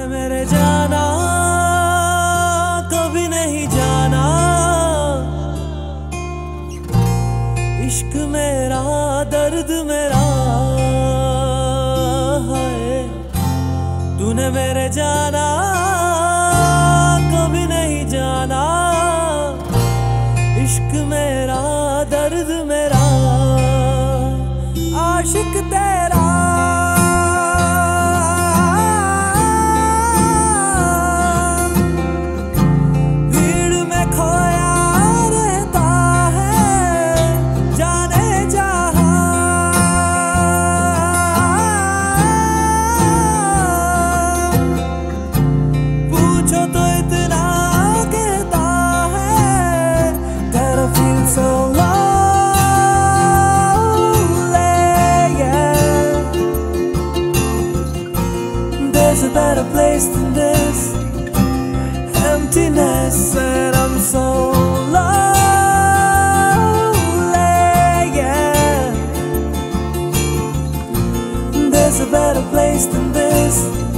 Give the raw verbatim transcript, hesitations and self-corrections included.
मेरे जाना कभी नहीं जाना, इश्क मेरा दर्द मेरा है। तूने मेरे जाना कभी नहीं जाना, इश्क मेरा दर्द मेरा, आशिक तेरा। भीड़ में खोया रहता है जाने जहां, पूछो तो इतना कहता है that I feel so there's a better place than this emptiness, and I'm so lonely, yeah. There's a better place than this.